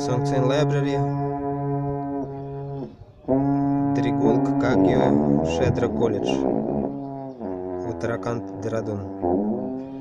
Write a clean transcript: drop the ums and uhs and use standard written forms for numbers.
Songs in Library, Тригулк Кагио, Шедра колледж, Уттараканд, Дерадун.